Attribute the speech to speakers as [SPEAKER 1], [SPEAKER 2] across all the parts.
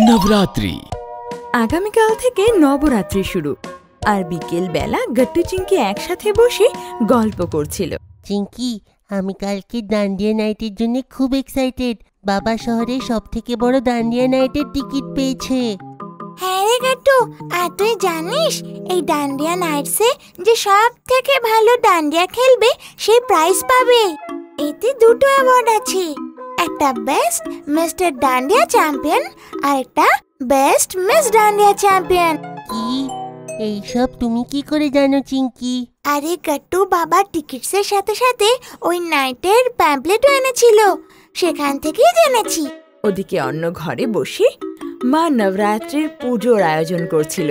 [SPEAKER 1] নবরাত্রি।
[SPEAKER 2] আগামীকাল থেকে নবরাত্রি শুরু। আর বিকেল বেলা গট্টু চিঙ্কি একসাথে বসে গল্প করছিল।
[SPEAKER 3] চিঙ্কি, আমি কালকে ডান্ডিয়া নাইটের জন্য খুব এক্সাইটেড। বাবা শহরে সব থেকে বড় ডান্ডিয়া নাইটের টিকিট পেয়েছে।
[SPEAKER 4] হ্যাঁ রে গট্টু, আর তুই জানিস এই ডান্ডিয়া নাইটসে যে সব থেকে ভালো ডান্ডিয়া খেলবে সে প্রাইজ পাবে। এতে দুটো অ্যাওয়ার্ড আছে, একটা বেস্ট মিস্টার ডান্ডিয়া চ্যাম্পিয়ন আর একটা বেস্ট মিস ডান্ডিয়া চ্যাম্পিয়ন।
[SPEAKER 3] কি এইসব তুমি কি করে জানো চিঙ্কি?
[SPEAKER 4] আরে গট্টু, বাবা টিকিটসের সাথে সাথে ওই নাইটের প্যাম্পলেটও এনেছিল, সেখান থেকেই জেনেছি।
[SPEAKER 2] ওদিকে অন্য ঘরে বসে মা নবরাত্রির পুজোর আয়োজন করছিল।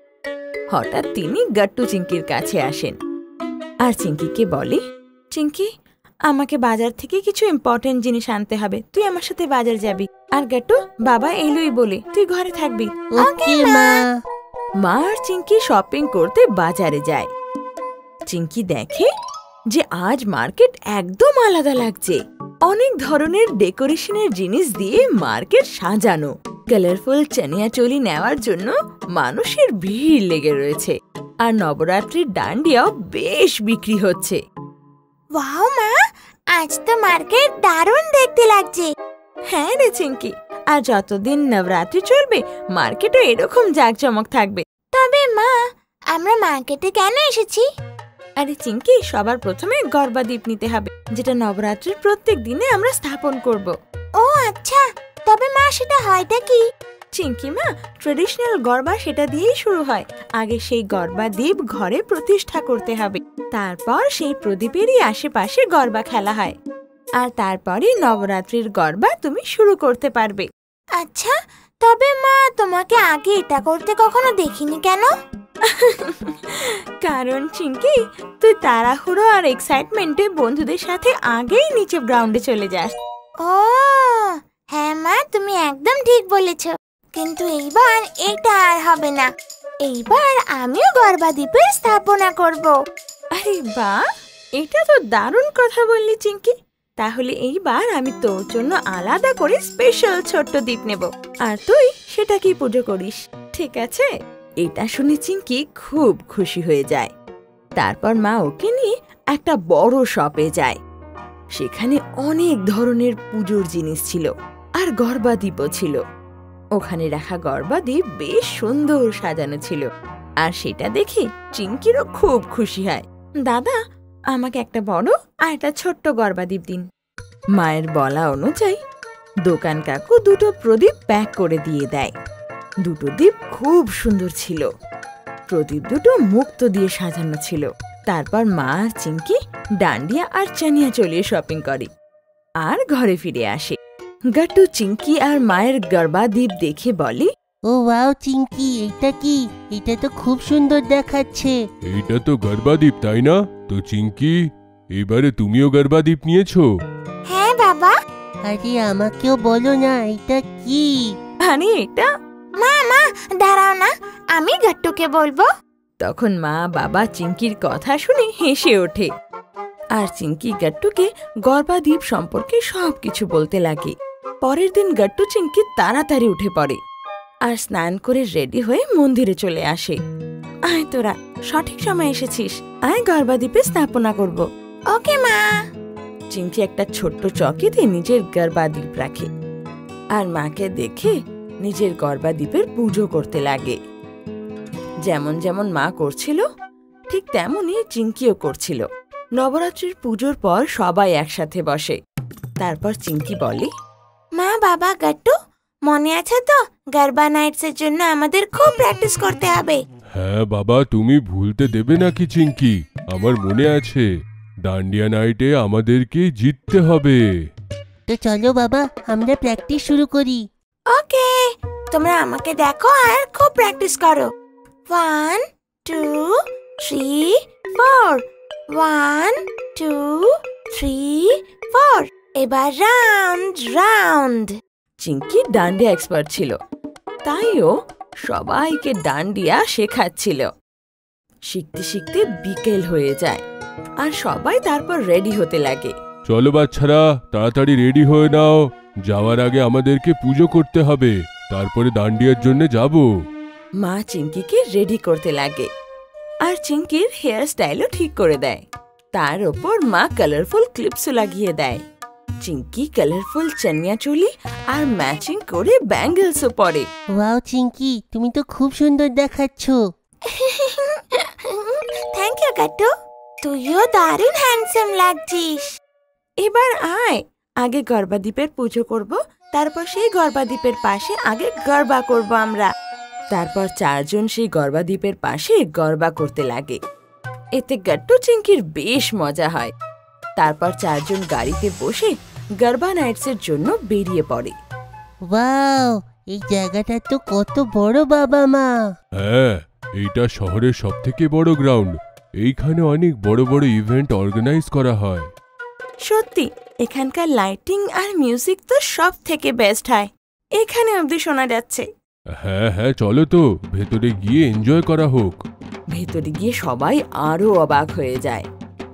[SPEAKER 2] হঠাৎ তিনি গট্টু চিঙ্কির কাছে আসেন আর চিঙ্কিকে বলে, চিঙ্কি, আমাকে বাজার থেকে কিছু ইম্পর্টেন্ট জিনিস আনতে হবে, তুই আমার সাথে বাজার যাবি। আর গট্টু, বাবা এলোই বলে তুই ঘরে থাকবি।
[SPEAKER 3] ওকে মা।
[SPEAKER 2] মা আর চিঙ্কি শপিং করতে বাজারে যায়। চিঙ্কি দেখে যে আজ মার্কেট একদম আলাদা লাগছে। অনেক ধরনের ডেকোরেশনের জিনিস দিয়ে মার্কেট সাজানো। কালারফুল চানিয়া চোলি নেওয়ার জন্য মানুষের ভিড় লেগে রয়েছে। আর নবরাত্রির ডান্ডিয়াও বেশ বিক্রি হচ্ছে।
[SPEAKER 4] ওয়াও মা, আজ তো মার্কেট দারুণ দেখতে লাগছে।
[SPEAKER 2] হ্যাঁ রে চিঙ্কি, আর যতদিন নবরাত্রি চলবে মার্কেটও এরকম জাঁকজমক থাকবে।
[SPEAKER 4] তবে মা, আমরা মার্কেটে কেন এসেছি?
[SPEAKER 2] আরে চিঙ্কি, সবার প্রথমে গরবা দ্বীপ নিতে হবে, যেটা নবরাত্রির প্রত্যেক দিনে আমরা স্থাপন করব।
[SPEAKER 4] ও আচ্ছা, তবে মা সেটা হয়টা কি?
[SPEAKER 2] চিঙ্কি মা, ট্রেডিশনাল গরবা সেটা দিয়েই শুরু হয়। আগে সেই গরবা দ্বীপ ঘরে প্রতিষ্ঠা করতে হবে, তারপর সেই প্রদীপেরই আশেপাশে গরবা খেলা হয়। আর তারপরে নবরাত্রির গরবা তুমি শুরু করতে পারবে।
[SPEAKER 4] আচ্ছা, তবে মা তোমাকে আগে এটা করতে কখনো দেখিনি কেন?
[SPEAKER 2] কারণ চিঙ্কি, তুই তাড়াহুড়ো আর এক্সাইটমেন্টে বন্ধুদের সাথে আগেই নিচে গ্রাউন্ডে চলে যাস।
[SPEAKER 4] ও হ্যাঁ মা, তুমি একদম ঠিক বলেছ। কিন্তু এইবার এটা আর হবে না। এইবার আমিও গরবা দ্বীপের স্থাপনা করব।
[SPEAKER 2] আরে বাহ, এটা তো দারুণ কথা বললি চিঙ্কি। তাহলে এইবার আমি তোর জন্য আলাদা করে স্পেশাল ছোট্ট দ্বীপ নেব, আর তুই সেটাকেই পুজো করিস, ঠিক আছে? এটা শুনে চিঙ্কি খুব খুশি হয়ে যায়। তারপর মা ওকে নিয়ে একটা বড় শপে যায়। সেখানে অনেক ধরনের পুজোর জিনিস ছিল আর গরবা দ্বীপও ছিল। ওখানে রাখা গরবা দ্বীপ বেশ সুন্দর সাজানো ছিল, আর সেটা দেখে চিঙ্কিরও খুব খুশি হয়। দাদা, আমাকে একটা বড় আর একটা ছোট্ট গরবা দ্বীপ দিন। মায়ের বলা অনুযায়ী দোকান কাকু দুটো প্রদীপ প্যাক করে দিয়ে দেয়। দুটো দ্বীপ খুব সুন্দর ছিল। প্রদীপ দুটো মুক্তো দিয়ে সাজানো ছিল। তারপর মা আর চিঙ্কি ডান্ডিয়া আর চানিয়া চলিয়ে শপিং করে আর ঘরে ফিরে আসে। গট্টু চিঙ্কি আর মায়ের গরবা দ্বীপ দেখে বলে,
[SPEAKER 3] ও ওয়াও চিঙ্কি, এটা কি? এটা তো খুব সুন্দর দেখাচ্ছে।
[SPEAKER 1] এইটা তো গরবা দ্বীপ, তাই না? তো চিঙ্কি, এবারে তুমিও গরবা দ্বীপ নিয়েছো?
[SPEAKER 4] হ্যাঁ বাবা।
[SPEAKER 3] আরে আমাকেও বলো না, এটা কি?
[SPEAKER 2] আরে এটা।
[SPEAKER 4] মা মা দাঁড়াও না, আমি গট্টুকে বলবো।
[SPEAKER 2] তখন মা বাবা চিঙ্কির কথা শুনে হেসে ওঠে, আর চিঙ্কি গট্টুকে গরবা দ্বীপ সম্পর্কে সবকিছু বলতে লাগে। পরের দিন গট্টু চিঙ্কি তাড়াতাড়ি উঠে পড়ে আর স্নান করে রেডি হয়ে মন্দিরে চলে আসে। আয় তোরা, সঠিক সময় এসেছিস, আয় গরবা দ্বীপে স্থাপনা করব।
[SPEAKER 4] ওকে মা।
[SPEAKER 2] চিঙ্কি একটা ছোট্ট চকিতে নিজের গরবা দ্বীপ রাখে আর মাকে দেখে নিজের গরবা দ্বীপের পুজো করতে লাগে। যেমন যেমন মা করছিল ঠিক তেমনই চিঙ্কিও করছিল। নবরাত্রির পুজোর পর সবাই একসাথে বসে। তারপর চিঙ্কি বলে,
[SPEAKER 4] মা বাবা গট্টু, মনে আছে তো গরবা নাইটসের জন্য আমাদের খুব প্র্যাকটিস করতে হবে?
[SPEAKER 1] হ্যাঁ বাবা, তুমি ভুলতে দেবে নাকি চিঙ্কি? আমার মনে আছে, ডান্ডিয়া নাইটে আমাদেরকে জিততে হবে।
[SPEAKER 3] তো চলো বাবা, আমরা প্র্যাকটিস শুরু করি।
[SPEAKER 4] ওকে, তোমরা আমাকে দেখো আর খুব প্র্যাকটিস করো। 1 2 3 4, 1 2 3 4। এবার round round.
[SPEAKER 2] Chinki dandiya expert ছিল, তাই ও সবাইকে ডান্ডিয়া শেখাচ্ছিল। শিখতে শিখতে বিকেল হয়ে যায় আর সবাই তারপর রেডি হতে লাগে।
[SPEAKER 1] চলো বাচ্চারা, তাড়াতাড়ি রেডি হয়ে নাও, যাওয়ার আগে আমাদেরকে পুজো করতে হবে। তারপরে দান্ডিয়ার জন্য যাব।
[SPEAKER 2] মা চিঙ্কিকে রেডি করতে লাগে আর চিঙ্কির হেয়ার স্টাইলও ঠিক করে দেয়। তার ওপর মা কালারফুল ক্লিপসও লাগিয়ে দেয়। চিঙ্কি কালারফুল চানিয়া চুলি আর ম্যাচিং করে ব্যাঙ্গেলসও পরে।
[SPEAKER 3] ওয়াও চিঙ্কি, তুমি তো খুব সুন্দর দেখাচ্ছ।
[SPEAKER 4] থ্যাংক ইউ গাট্টু, তুইও দারুণ হ্যান্ডসাম লাগছিস।
[SPEAKER 2] এবার আয়, আগে গর্বাদ্বীপের পুজো করব, তারপর সেই গর্বাদ্বীপের পাশে আগে গরবা করব আমরা। তারপর চারজন সেই গর্বাদ্বীপের পাশে গরবা করতে লাগে। এতে গাট্টু চিঙ্কির বেশ মজা হয়। তারপর চারজন গাড়িতে বসে গরবা নাইটসের জন্য বেরিয়ে পড়ে।
[SPEAKER 3] ওয়াও, এই জায়গাটা তো কত বড় বাবা মা।
[SPEAKER 1] হ্যাঁ, এইটা শহরের সবথেকে বড় গ্রাউন্ড। এইখানে অনেক বড় বড় ইভেন্ট অর্গানাইজ করা হয়।
[SPEAKER 2] সত্যি এখানকার লাইটিং আর মিউজিক তো সব থেকে বেস্ট হয়। এখানে অবধি শোনা যাচ্ছে।
[SPEAKER 1] হ্যাঁ হ্যাঁ, চলো তো ভেতরে গিয়ে এনজয় করা হোক।
[SPEAKER 2] ভেতরে গিয়ে সবাই আরো অবাক হয়ে যায়।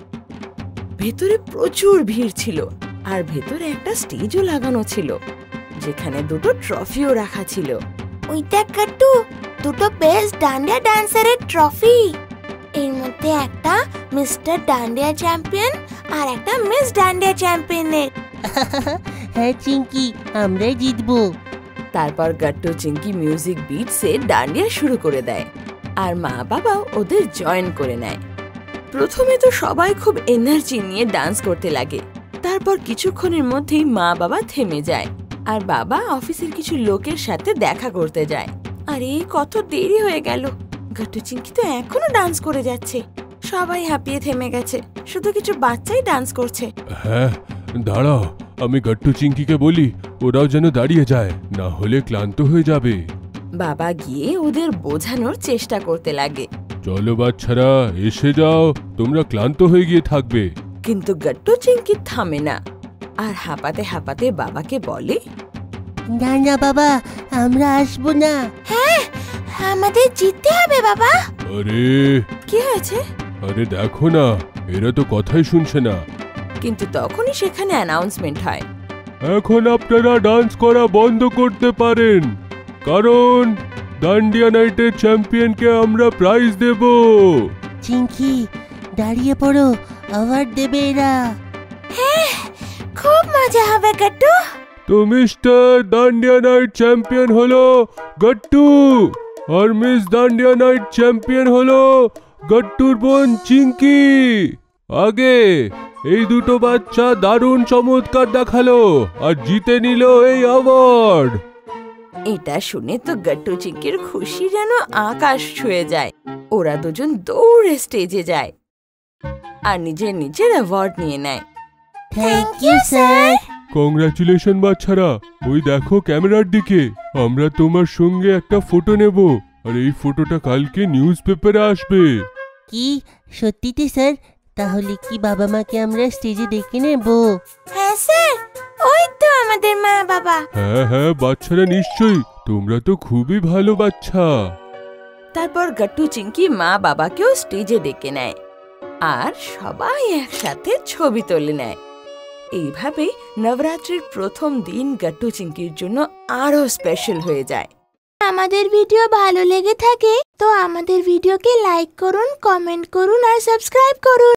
[SPEAKER 2] ভেতরে প্রচুর ভিড় ছিল আর ভেতরে একটা স্টেজও লাগানো ছিল, যেখানে দুটো ট্রফিও রাখা ছিল।
[SPEAKER 4] ওই দেখ গাট্টু, দুটো বেস্ট ডান্ডিয়া ডান্সারের ট্রফি। এর মধ্যে একটা মিস্টার ডান্ডিয়া চ্যাম্পিয়ন আর একটা মিস ডান্ডিয়া চ্যাম্পিয়নের।
[SPEAKER 3] হ্যাঁ চিঙ্কি, আমরাই জিতবো।
[SPEAKER 2] তারপর গাট্টু চিঙ্কি মিউজিক বিটসে ডান্ডিয়া শুরু করে দেয় আর মা বাবাও ওদের জয়েন করে নেয়। প্রথমে তো সবাই খুব এনার্জি নিয়ে ডান্স করতে লাগে। তারপর কিছুক্ষণের মধ্যেই মা বাবা থেমে যায় আর বাবা অফিসের কিছু লোকের সাথে দেখা করতে যায়। আরে কত দেরি হয়ে গেল, গাট্টু চিঙ্কি তো এখনো ডান্স করে যাচ্ছে। সবাই হাঁপিয়ে থেমে গেছে, শুধু কিছু বাচ্চাই ডান্স করছে।
[SPEAKER 1] হ্যাঁ, দাঁড়াও, আমি গাট্টু চিঙ্কিকে বলি ওরাও যেন দাঁড়িয়ে যায়, না হলে ক্লান্ত হয়ে যাবে।
[SPEAKER 2] বাবা গিয়ে ওদের বোঝানোর চেষ্টা করতে লাগে।
[SPEAKER 1] চলো বাচ্চারা, এসে যাও, তোমরা ক্লান্ত হয়ে গিয়ে থাকবে।
[SPEAKER 2] কিন্তু গাট্টু চিঙ্কি থামে না আর হাঁপাতে হাঁপাতে বাবাকে বলে,
[SPEAKER 3] না না বাবা, আমরা আসবো না।
[SPEAKER 4] হ্যাঁ, আমাদের জিততে হবে বাবা।
[SPEAKER 1] আরে
[SPEAKER 2] কি হয়েছে?
[SPEAKER 1] আরে দেখো না, এরা তো কথাই শুনছে না।
[SPEAKER 2] কিন্তু তখনই সেখানে অ্যানাউন্সমেন্ট হয়,
[SPEAKER 1] এখন আপনারা ডান্স করা বন্ধ করতে পারেন, কারণ দান্ডিয়া নাইটের চ্যাম্পিয়নকে আমরা প্রাইজ দেব।
[SPEAKER 3] চিঙ্কি, দাঁড়িয়ে পড়ো, অ্যাওয়ার্ড দেবে এরা।
[SPEAKER 4] হ্যাঁ, খুব মজা হবে গাট্টু।
[SPEAKER 1] তো মিস্টার দান্ডিয়া নাইট চ্যাম্পিয়ন হলো গাট্টু, আর মিস দান্ডিয়া নাইট চ্যাম্পিয়ন হলো গাট্টুর বোন চিঙ্কি। আগে এই দুটো বাচ্চা দারুণ চমৎকার দেখালো আর জিতে নিল এই অ্যাওয়ার্ড।
[SPEAKER 2] এটা শুনে তো গাট্টু চিঙ্কির খুশি যেন আকাশ ছুঁয়ে যায়। ওরা দুজন দৌড়ে স্টেজে যায় আর নিজের নিজের অ্যাওয়ার্ড নিয়ে নেয়।
[SPEAKER 3] Thank you sir.
[SPEAKER 1] কংগ্রাচুলেশন বাচ্চারা, ওই দেখো ক্যামেরার দিকে, আমরা তোমার সঙ্গে একটা ফটো নেব আর এই ফটোটা কালকে নিউজ পেপারে আসবে।
[SPEAKER 3] কি সত্যিতে স্যার? তাহলে কি বাবা মাকে আমরা স্টেজে ডেকে নেব?
[SPEAKER 4] হ্যাঁ স্যার, ওই তো আমাদের মা বাবা।
[SPEAKER 1] হ্যাঁ হ্যাঁ বাচ্চারা, নিশ্চয়ই, তোমরা তো খুবই ভালো বাচ্চা।
[SPEAKER 2] তারপর গাট্টু চিঙ্কি মা বাবাকেও স্টেজে ডেকে নেয় আর সবাই একসাথে ছবি তুলে নেয়। এইভাবে নবরাত্রির প্রথম দিন গাট্টু চিঙ্কির জন্য আরো স্পেশাল হয়ে যায়।
[SPEAKER 4] আমাদের ভিডিও ভালো লেগে থাকে তো আমাদের ভিডিওকে লাইক করুন, কমেন্ট করুন আর সাবস্ক্রাইব করুন।